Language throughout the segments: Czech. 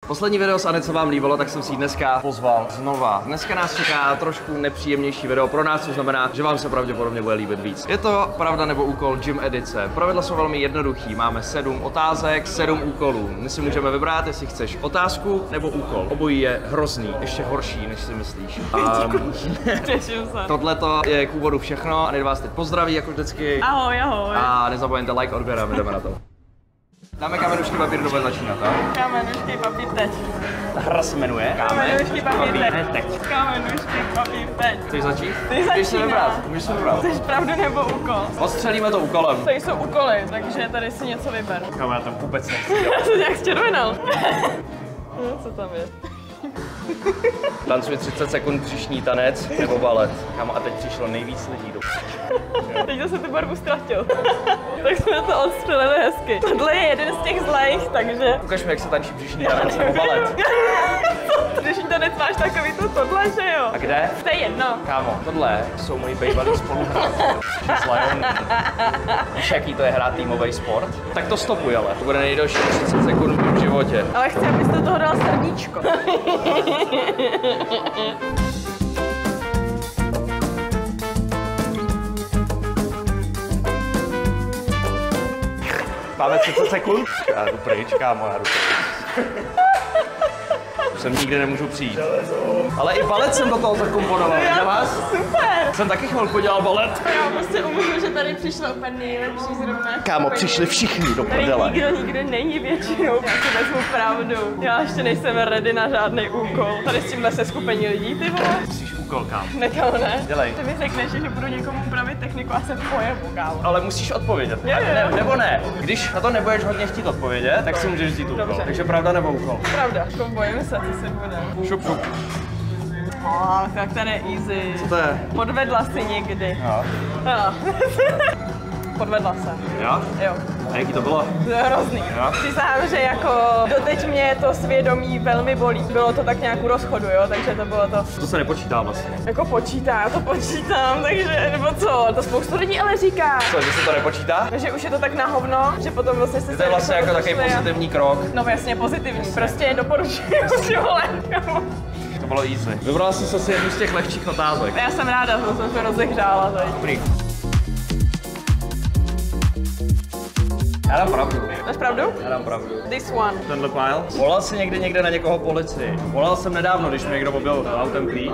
Poslední video s Anet se vám líbilo, tak jsem si ji dneska pozval znova. Dneska nás čeká trošku nepříjemnější video pro nás, co znamená, že vám se pravděpodobně bude líbit víc. Je to pravda nebo úkol gym edice. Pravidla jsou velmi jednoduchý. Máme 7 otázek, 7 úkolů. My si můžeme vybrat, jestli chceš otázku nebo úkol. Obojí je hrozný, ještě horší, než si myslíš. Tohle je k úvodu všechno. Anet vás teď pozdraví jako vždycky. Ahoj, ahoj. A nezapomeňte like, odběr a jdeme na to. Dáme kamenušky, papír, kdo bude začínat, jo? Kamenušky, papír, teď. Ta hra se jmenuje Kamenušky, papír, teď. teď. Kamenušky, papír, teď. Chceš začít? Ty Můžeš si vybrat, začínáš. můžeš si vybrat. Chceš pravdu nebo úkol? Odstřelíme to úkolem. To jsou úkoly, takže tady si něco vyber. Kámo, já tam vůbec nechci. Já jsem nějak zčervenal. No, co tam je? Tancuji 30 sekund příšní tanec nebo balet. Kámo, a teď přišlo nejvíc lidí do... Teď zase tu barvu ztratil. Tak jsme to odstřelili hezky. Tohle je jeden z těch zlejch, takže... Ukaž mi, jak se tančí příšní tanec nebo balet. Když tanec máš takový tohle, že jo? A kde? To je jedno. Kámo, tohle jsou moji bývalí spoluhráči. Víš, jaký to je hrát týmový sport? Tak to stopuj, ale. To bude nejdelší 30 sekund v mém životě. Ale chci, abys do toho dal srdíčko. Máme 30 sekund? Já jdu pryč, kámo, já jdu pryč. Už sem nikdy nemůžu přijít. Ale i balet jsem do toho zakomponoval, Já, vás? super. Jsem taky chvilku dělal balet. Já prostě uvěřím, že tady přišlo úplně nejlepší zrovna. Kámo, přišli všichni do Tady prdele. nikdo není většinou. Já si vezmu pravdu. Já ještě nejsem ready na žádný úkol. Tady s tímhle seskupení lidí, ty vole. Musíš úkol, kámo. Ne, kámo, ne. Dělej. Ty mi řekneš, že budu někomu upravit techniku a se pojebu, kámo. Ale musíš odpovědět. Jo, jo. Nebo ne. Když na to nebudeš hodně chtít odpovědět, tak si můžeš vzít úkol. Dobře. Takže pravda nebo úkol? Pravda. Bojím se, co se bude. Šup, šup. Tak tady je easy. Co to je? Podvedla jsi někdy. Jo. Jo. Podvedla jsem. Jo? Jo. A jaký to bylo? To je hrozný. Jo. Přísahám, že jako doteď mě to svědomí velmi bolí. Bylo to tak nějak u rozchodu, jo, takže to bylo to. To se nepočítá vlastně. Jako počítá, já to počítám, takže, nebo co, to spoustu lidí ale říká. Co, že se to nepočítá? Že už je to tak na hovno, že potom vlastně se... To je vlastně jako takový pozitivní krok. No jasně pozitivní, prostě doporučuji si ho To bylo easy. Vybrala jsem si jednu z těch lehčích otázek. Já jsem ráda, že jsem se rozehřála tady. Dobrý. Já dám pravdu. Máš pravdu? Já dám pravdu. This one. Tenhle pile. Volal jsi někde na někoho policii. Volal jsem nedávno, když mi někdo pobil autem prý.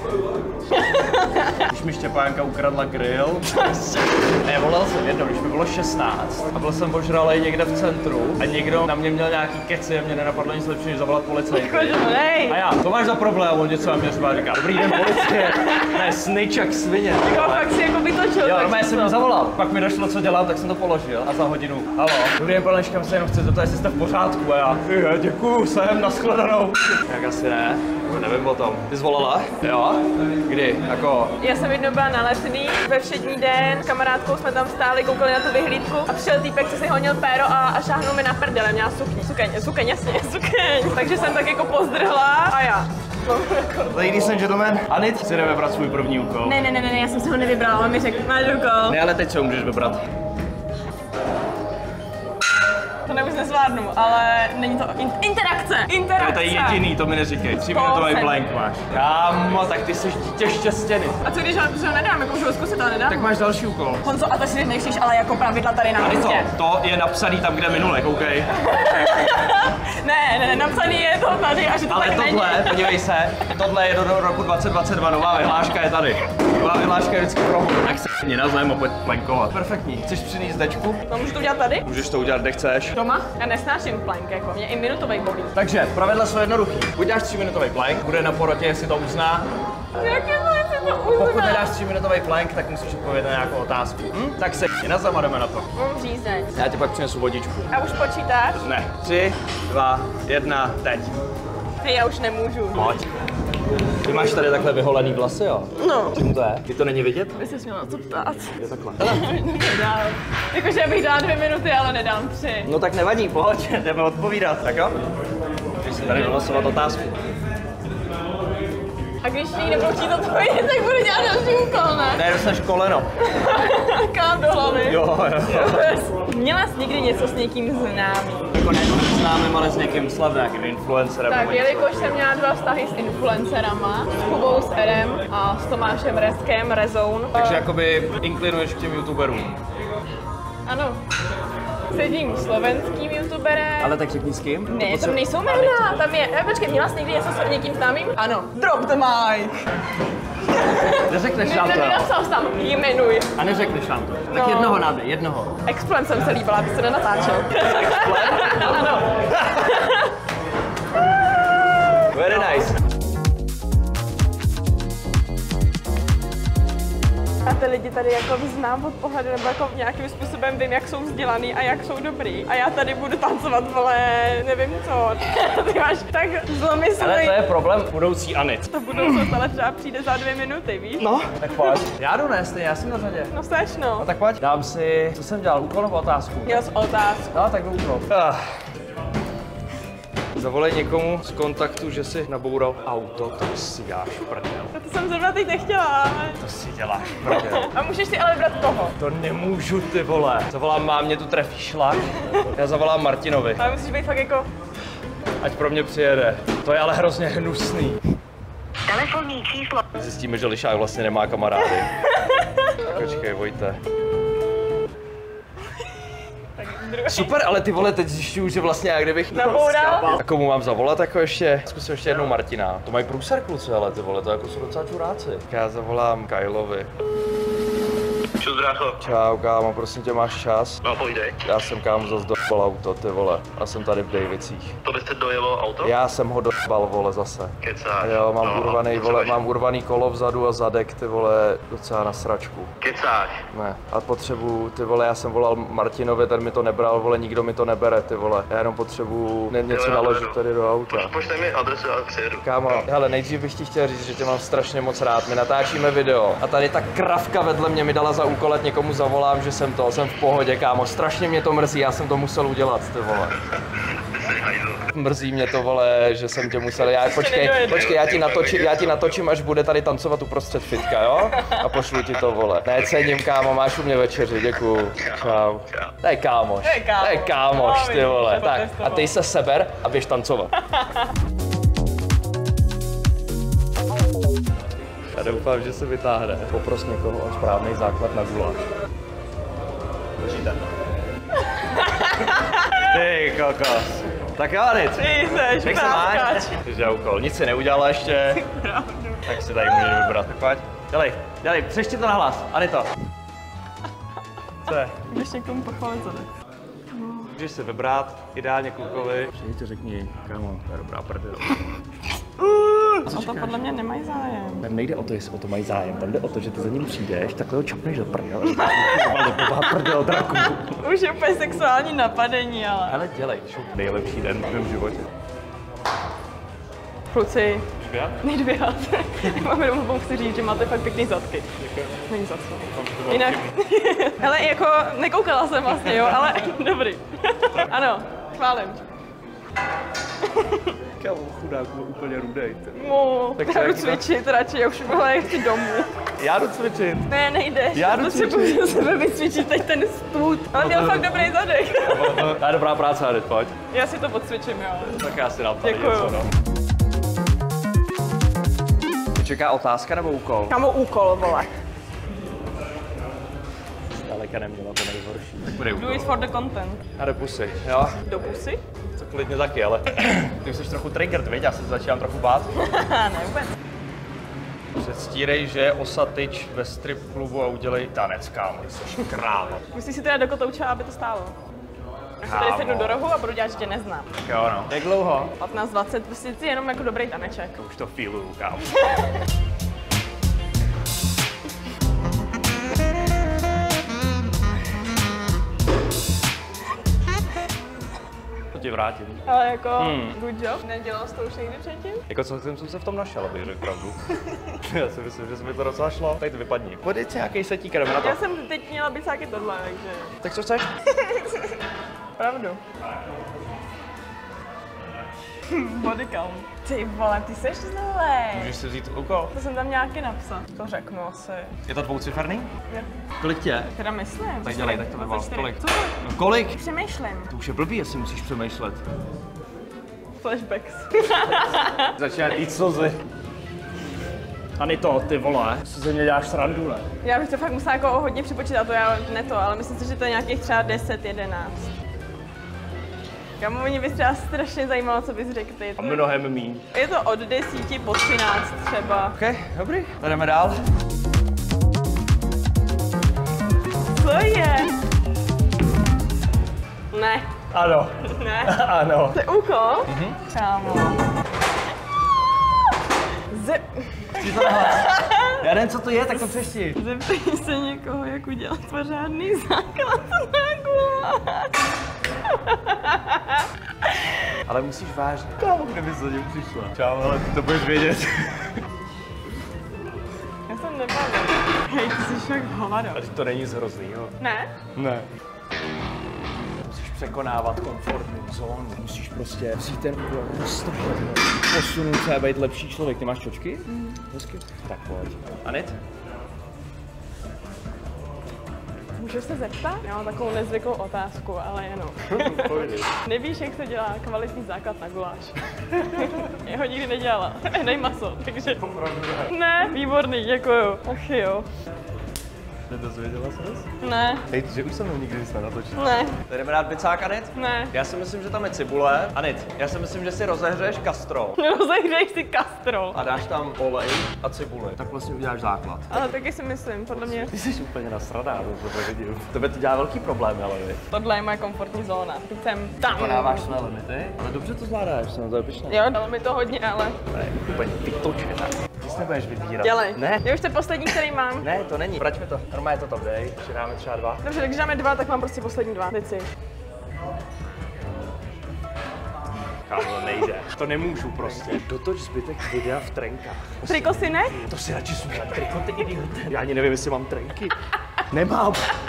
Když mi Štěpánka ukradla grill. Ne, volal jsem jednou, když mi bylo 16 a byl jsem ožralej někde v centru a někdo na mě měl nějaký keci a mě nenapadlo nic lepšího, než zavolat policii. Nej. A já, to máš za problém, on něco na mě řvá, říká, dobrý den policie, ne, snitch jak svině. Jo, fakt si jako vytočil. Jo, tak normálně si jsem to- mu zavolal, pak mi došlo, co dělám, tak jsem to položil a za hodinu. Halo, dobrý den, pane Škam, se jenom chci zeptat, jestli jste v pořádku a já, děkuju, jsem, nashledanou. Jak asi ne, nevím o tom. Ty jsi volala? Jo? Kdy? Jako? Já jsem jednou byla na Letný, ve všední den, s kamarádkou jsme tam stáli, koukali na tu vyhlídku a přišel týpek, co si honil péro a šáhnul mi na prdele, měla sukeň, jasně, sukeň. Takže jsem tak jako pozdrhla a já. Ladies and gentlemen, Anit si jde vybrat svůj první úkol. Ne, já jsem si ho nevybrala, on mi řekl, máš úkol. Ne, ale teď co můžeš vybrat? To nebuď nezvládnu, ale není to interakce. Interakce. To je jediný, to mi neříkej. 3minutový blank máš. Kámo, tak ty jsi dítě štěstěny. A co když ho nedám, jako můžu ho zkusit, ale nedám? Tak máš další úkol. Honzo, a to si nechceš, ale jako pravidla tady na Tady místě. to je napsaný tam, kde minule, koukej. Ne, napsaný je to tady a že to Ale tak tohle, není. podívej se, tohle je do roku 2022, nová vyhláška je tady. Nová vyhláška je vždycky pro tak se mě na zem a pojď plankovat. Perfektní. Chceš přinést dečku? No, můžu to udělat tady? Můžeš to udělat, kde chceš. Doma? Já nesnáším plank, jako mě i minutový bolí. Takže, pravidla jsou jednoduchý. Buď dáš 3minutový plank, bude na porotě, jestli to uzná. Jak je to Pokud uzná? nedáš 3minutový plank, tak musíš odpovědět na nějakou otázku. Tak se na zem a jdeme na to. Mám řízeň. Já ti pak přinesu vodičku. A už počítáš? Ne. 3, 2, 1, teď. Hej, já už nemůžu. Pojď. Ty máš tady takhle vyholený vlasy, jo? No. Čím to je? Ty to není vidět? Ty jsi měla co ptát. Je takhle. Nedám. Jakože bych dala 2 minuty, ale nedám 3. No tak nevadí, pojď, jdeme odpovídat, tak jo? Když si tady vylosovat otázku. A když někdo poučí to tvoje, tak budu dělat další úkol, ne? Ne, dostaneš koleno. Kam do hlavy. Jo. Měla jsi někdy něco s někým známým? Jako ne známým, ale s někým slavným, nějakým influencerem. Tak, jelikož jsem měla 2 vztahy s influencerama, s Kubou, s Erem a s Tomášem Reskem, Rezoun. Takže jakoby inklinuješ k těm youtuberům. Ano. S jedním slovenským youtuberem. Ale tak řekni s kým? Ne, tam nejsou jména, tam je... Počkej, měla jsi někdy něco s někým známým? Ano. Drop the mic. Neřekneš nám to. Nenapsal jsi tam, jmenuj. A neřekneš nám to. Tak jednoho nádej, jednoho. Explem jsem se líbila, aby se nenatáčel. Ano. Very nice. A ty lidi tady jako znám od pohledu, nebo jako nějakým způsobem vím, jak jsou vzdělaný a jak jsou dobrý. A já tady budu tancovat, vole, nevím co. Ty máš tak zlomyslný. Ale to je problém budoucí Anit. To budoucnost, ale třeba přijde za 2 minuty, víš? No, tak pojď. Já jdu nést, já jsem na řadě. No seš, no. No tak pojď. Dám si, co jsem dělal, úkol nebo otázku? Měl jsi otázku. No, tak jdu úkol. Zavolej někomu z kontaktu, že si naboural auto, to si děláš prdel. To jsem zrovna teď nechtěla, ale... To si děláš prdel. A můžeš si ale vybrat koho? To nemůžu, ty vole. Zavolám mámě, tu trefí šlak. Já zavolám Martinovi. Ale musíš být fakt jako... Ať pro mě přijede. To je ale hrozně hnusný. Telefonní číslo. Zjistíme, že Lišák vlastně nemá kamarády. Počkej, Vojte. Super, ale ty vole, teď zjišťuju, že vlastně já kdybych Naboural? A komu mám zavolat, jako ještě, zkusím ještě jednou Martina. To mají průser kluci, ale ty vole, to jako jsou docela čuráci. Tak já zavolám Kylovi. Čus, brácho. Čau, kámo, prosím tě, máš čas? No, pojdej. Já jsem kámo zase dojebal auto, ty vole, a jsem tady v Davicích. To byste dojelo auto? Já jsem ho dojebal, vole, zase. Kecáš. Jo, mám No, urvaný, co vole, máš? mám urvaný kolo vzadu a zadek, ty vole, docela na sračku. Kecáš. Ne, a potřebuju, ty vole, já jsem volal Martinovi, ten mi to nebral, vole, nikdo mi to nebere, ty vole. Já jenom potřebuju něco já naložit dojedu. tady do auta. Pošli mi adresu a přijedu. Kámo, hele, nejdřív bych ti chtěl říct, že tě mám strašně moc rád, my natáčíme video a tady ta kravka vedle mě mi dala za úkol, ať někomu zavolám, že jsem v pohodě, kámo, strašně mě to mrzí, já jsem to musel udělat, ty vole. Mrzí mě to, vole, že jsem tě musel, počkej, já ti natočím, až bude tady tancovat uprostřed fitka, jo? A pošlu ti to, vole. Ne, cením, kámo, máš u mě večeři, děkuju. Čau. To je kámoš, to je kámoš, ty vole. Tak, a ty se seber a běž tancovat. Já doufám, že se vytáhne. Popros někoho o správný základ na guláš. Držíte. Ty kokos. Tak jo, Anit. Ty seš Jak se máš? právkač. Ty jsi úkol, nic si neudělala ještě. Tak si tady můžeš vybrat. Tak pojď. Dělej, přešti to na hlas. Anito. Co je? Když někomu pochválit zadek. Můžeš si vybrat, ideálně klukovi. Přijď, řekni, kámo, to je dobrá prdel. O to podle mě nemají zájem. Tam nejde o to, jestli o to mají zájem, tam jde o to, že ty za ním přijdeš, takhle ho čapneš do prdel. Dobrá prdel draku. Už je úplně sexuální napadení, ale... Ale dělej, šup, nejlepší den v mém životě. Kluci, Švět? nejdvěhat. Máme domů, chci říct, že máte fakt pěkný zadky. Děkuji. Není za co. Jinak, hele, jako nekoukala jsem vlastně, jo, ale dobrý. Ano, chválím. Kámo, chudák, byl úplně rudej. Tak já jdu cvičit radši, já už byla chci domů. Já jdu cvičit. Ne, nejde. Já jdu potřebuji za sebe vycvičit teď ten stůd. Ale měl fakt dobrý zadek. To je dobrá práce, Anit, pojď. Já si to podcvičím, jo. Tak já si dám tady Děkuju. něco, no. Čeká otázka nebo úkol? Kámo, úkol, vole. Zdaleka neměla to nejhorší. Tak bude Do it for the content. A do pusy, jo? Do pusy? To klidně taky, ale ty jsi trochu triggered, viď? Já se začínám trochu bát. Ne, vůbec. Předstírej, že je osa tyč ve strip klubu a udělej tanec, kámo. Jsi kráva. Musíš si teda do kotouča, aby to stálo. Já se tady sednu do rohu a budu dělat, že tě neznám. Tak jo, no. Jak dlouho? 15-20, prostě si jenom jako dobrý taneček. Už to feeluju, kámo. To ti vrátím. Ale jako, good job. Nedělal jsi to už někdy předtím? Jako co jsem se v tom našel, abych řekl pravdu. Já si myslím, že se mi to docela šlo. Tady to vypadni. Podej si nějaký setík, jdeme na to. Já jsem teď měla být taky tohle, takže... Tak co chceš? Pravdu. Body count. Ty vole, ty seš zlej. Můžeš si vzít úkol? To jsem tam nějaký napsal. To řeknu asi. Je to dvouciferný? Jo. Kolik tě? Teda myslím. Tak dělej, tak to vyvolal. 24. Kolik? Co to? No kolik? Přemýšlím. To už je blbý, jestli musíš přemýšlet. Flashbacks. Začíná jít slzy. Anito, ty vole, si ze mě děláš srandu, ne? Já bych to fakt musela jako hodně připočítat, to já ne to, ale myslím si, že to je nějakých třeba 10, 11. Kamu, mě by třeba strašně zajímalo, co bys řekl ty. A mnohem míň. Je to od 10 po 13 třeba. OK, dobrý. Jdeme dál. Co je? Ne. Ano. Ne. Ano. To je úkol? Kámo. Já nevím, co to je, tak to přešti. Zeptej se někoho, jak udělat pořádný základ na guláš. Ale musíš vážně. Kámo, kde bys za ním přišla? Čau, ale ty to budeš vědět. Já jsem nebavil. Hej, ty jsi fakt hovado. A to není nic hroznýho. Ne? Ne. Musíš překonávat komfortní zónu. Musíš prostě vzít ten úkol, roztrhnout, posunout se a být lepší člověk. Ty máš čočky? Hezky. Tak pojď. Anit? Můžu se zeptat? Já mám takovou nezvyklou otázku, ale jenom. Nevíš, jak se dělá kvalitní základ na guláš? Já ho nikdy nedělala. Nej maso, takže... Ne, výborný, děkuju. Ach jo. Nedozvěděla ses? Ne, Hej, že už jsem mnou nikdy nic nenatočil. ne, Tady jdeme dát bicák, Anit? ne. Já si myslím, že tam je cibule. Anit, já si myslím, že si rozehřeješ kastrol. Rozehřejš si kastrol. A dáš tam olej a cibuli. Tak vlastně uděláš základ. Ale taky si myslím, podle mě Ty jsi úplně nasraná, to vidím. Tebe to dělá velký problém, ale vy. tohle je moje komfortní zóna. Teď jsem tam. Podáváš své limity, ale dobře to zvládáš, jsem to je pyšné. Jo, dalo mi to hodně, ale Ne, úplně vytočená. Ty jsi nebudeš vybírat. dělej. Ne. Je už to poslední, který mám. Ne, to není. Vrať mi to. Normálně to tam dej. Přidáme třeba 2. Dobře, takže dáme 2, tak mám prostě poslední 2. Deci. Kámo, nejde. To nemůžu prostě. Dotoč zbytek videa v trenkách. Triko si ne? To si radši slušat. Triko, ty idiote. Já ani nevím, jestli mám trenky. Nemám.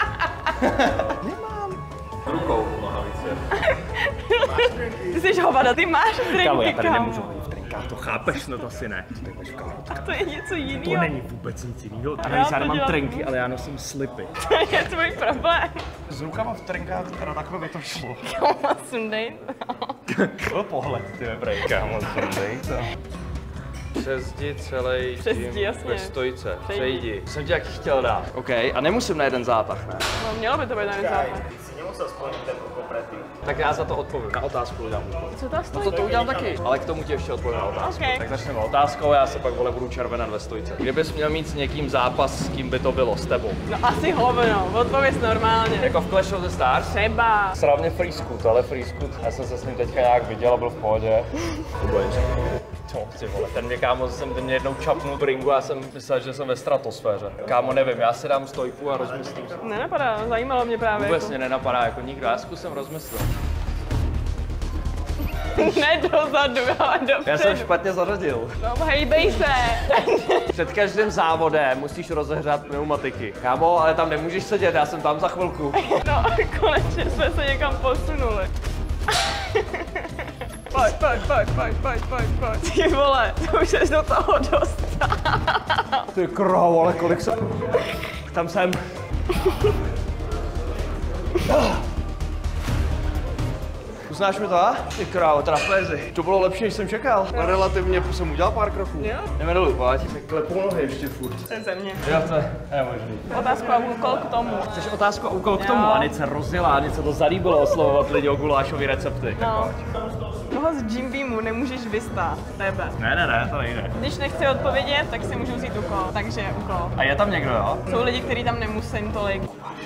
Nemám. Rukou nohavice. Ty jsi hovada, ty máš trenky, Kámo, já tady kámo. nemůžu chodit v trenkách, to chápeš? No to asi ne. To budeš v kalhotkách. A to je něco To jiného. není vůbec nic jiného. A Já navíc já to nemám dělám. trenky, ale já nosím slipy. To je tvůj problém. S rukama v trenkách teda takhle by to šlo. Kámo, sundej. To pohled, ty nebrej, kámo, sundej to. Přezdi celý Přezdi, jasně. ve stojce. Přejdi. Přejdi. Jsem tě jak chtěl dát. OK, a nemusím na jeden zátah, ne? No, mělo by to být na jeden západ. Jsi nemusel splnit ten kompletní. Tak já za to odpovím. Na otázku udělám. Co to No stojí? to udělám taky, ale k tomu ti ještě odpovím na otázku. OK. Tak začneme otázkou, já se pak vole budu červenat ve stojce. Kdybys měl mít s někým zápas, s kým by to bylo, s tebou? No asi hovno, odpověz normálně. Jako v Clash of the Stars? Třeba. Srávně Free Scoot, ale Free Scoot, já jsem se s ním teďka nějak viděl a byl v pohodě. Ty vole, ten mě kámo, ten mě jednou čapnul v ringu a já jsem myslel, že jsem ve stratosféře. Kámo, nevím, já si dám stojku a rozmyslím se. Nenapadá, zajímalo mě právě. Vůbec mě nenapadá jako nikdo, já zkusím rozmyslet. Ne dozadu, ale dopředu. Já jsem špatně zařadil. No, hejbej se. Před každým závodem musíš rozehřát pneumatiky. Kámo, ale tam nemůžeš sedět, já jsem tam za chvilku. No, konečně jsme se někam posunuli. Pojď. Ty vole, to už jsi do toho dostal. Ty krávo, ale kolik jsem... Tam jsem. Uznáš mi to, a? Ty krávo, trapézy. To bylo lepší, než jsem čekal. A relativně jsem udělal pár kroků. Jo? Jdeme dolů, pojď. Tak klepou nohy ještě furt. To je ze mě. Jo, to je možný. Otázku a úkol k tomu. Chceš otázku a úkol k Jo. tomu? Anice rozjela, Anice to zalíbilo oslovovat lidi o gulášový recepty. No. Toho z Jim Beamu nemůžeš vystát. Tebe. Ne, to nejde. Když nechci odpovědět, tak si můžu vzít úkol. Takže úkol. A je tam někdo, jo? Jsou lidi, kteří tam nemusím tolik.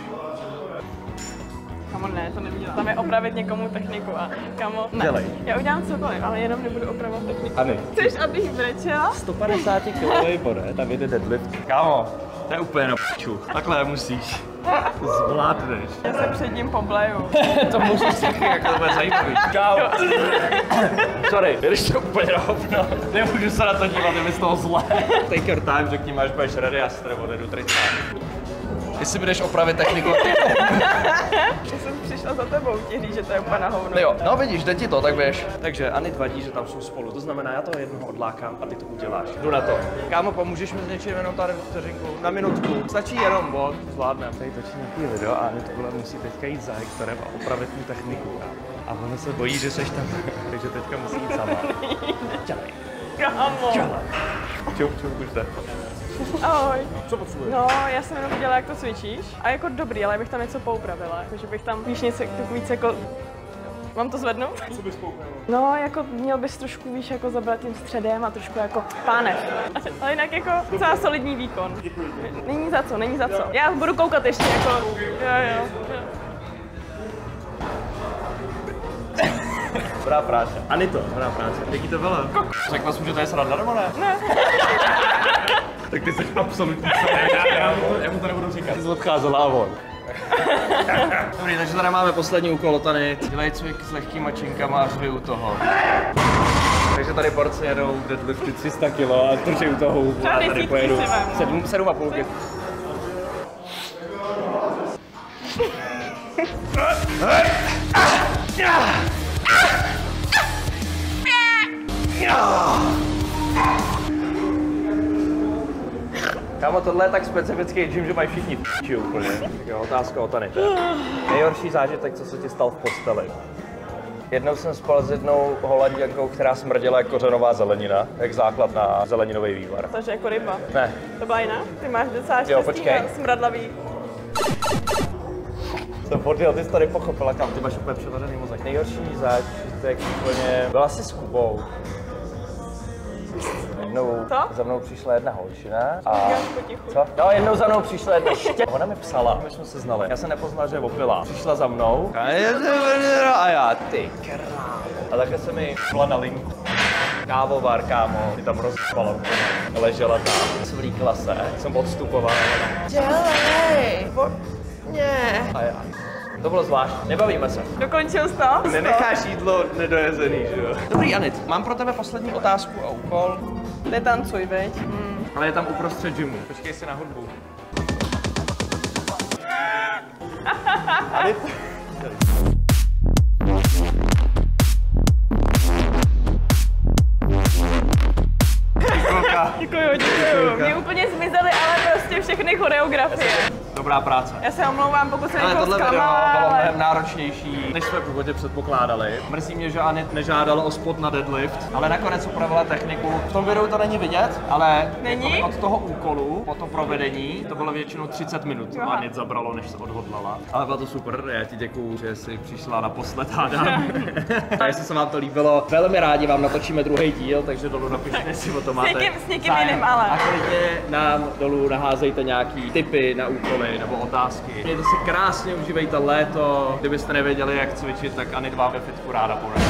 Kamo, ne, to nedělám. Tam je opravit někomu techniku a kamo, ne. Dělej. Já udělám cokoliv, ale jenom nebudu opravovat techniku. Ani. Chceš, abych brečela? 150 kg bode, tam jde deadlift. Kámo, to je úplně na p***ču. Takhle musíš. Zvládneš. Já se před ním pobleju. To můžeš si jako to bude zajímavý. Kámo. Sorry, jdeš to úplně na hovno. Nemůžu se na to dívat, je mi z toho zlé. Take your time, řekni, máš budeš ready, já se tady odjedu 30. jestli mi jdeš opravit techniku. Já jsem přišla za tebou ti říct, že to je úplně na hovno. Jo, no vidíš, jde ti to, tak běž. Takže Anit vadí, že tam jsou spolu, to znamená, já toho jednoho odlákám a ty to uděláš. Jdu na to. Kámo, pomůžeš mi s něčím jenom tady vteřinku, na minutku. Stačí jenom, bo, zvládnem. Tady točí nějaký video a Anit musí teďka jít za Hektorem a opravit tu techniku. A ono se bojí, že seš tam, takže teďka musí jít sama. Dělej. Kámo. Čum, už jde. Ahoj. Co potřebuješ? No, já jsem jenom viděla, jak to cvičíš. A jako dobrý, ale já bych tam něco poupravila. Takže bych tam, víš, něco víc jako... Mám to zvednout? Co bys poupravil? No, jako měl bys trošku, víš, jako zabrat tím středem a trošku jako pánev. Ale jinak jako docela solidní výkon. Děkuji. Není za co, není za co. Já budu koukat ještě jako... Jo. Dobrá práce. Anito, dobrá práce. Jaký to bylo? Řekla jsem, že to je sranda, nebo ne? Ne. Tak ty jsi absolutní já mu to nebudu říkat. Ty jsi odcházela a on. Dobrý, takže tady máme poslední úkol od Anit. Dělej cvik s lehkýma činkama a řvi u toho. Takže tady borci jedou deadlifty 300 kg a drží u toho hůbu. Já tady pojedu 7,5 kg. Kámo, tohle je tak specifický gym, že mají všichni p***či úplně. Tak jo, otázka od Anity. Nejhorší zážitek, co se ti stal v posteli? Jednou jsem spal s jednou Holanděnkou, která smrděla jako kořenová zelenina, jak základ na zeleninový vývar. Takže jako ryba. Ne. To byla jiná? Ty máš docela Jo, štěstí počkej. na smradlavý. Jsem podjel, ty jsi tady pochopila, kam ty máš úplně převařený mozek. Nejhorší zážitek úplně byla asi s Kubou. Jednou za mnou přišla jedna holčina a... Co? No, jednou za mnou přišla jedna Ona mi psala, my jsme se znali. Já jsem nepoznal, že je opilá. Přišla za mnou a já, ty krávo. A takhle se mi šla na linku. Kávovar, kámo, mi tam rozpala úplně. Ležela tam, svlíkla se, jsem odstupoval. Dělej, pojďně. A já. To bylo zvláštní, nebavíme se. Dokončil jsi to? Nenecháš jídlo nedojezený, že jo? Dobrý, Anit, mám pro tebe poslední otázku a úkol. Netancuj, veď? Ale je tam uprostřed gymu. Počkej si na hudbu. Anit? Děkuju. Mě úplně zmizely, ale prostě všechny choreografie. Dobrá práce. Já se omlouvám, pokud jsem Ale někoho tohle video zklamala, bylo ale... mnohem náročnější, než jsme původně předpokládali. Mrzí mě, že Anit nežádala o spot na deadlift, ale nakonec upravila techniku. V tom videu to není vidět, ale Není? od toho úkolu, po to provedení, to bylo většinou 30 minut, co Anit zabralo, než se odhodlala. Ale bylo to super, já ti děkuju, že jsi přišla naposled, hádám. A jestli se vám to líbilo, velmi rádi vám natočíme druhý díl, takže dolů napište, jestli o to máte S někým jiným, ale. A klidně nám dolů naházejte nějaký tipy na úkoly nebo otázky. Mějte si krásně, užívejte léto. Kdybyste nevěděli, jak cvičit, tak Anit vám ve fitku ráda poradí.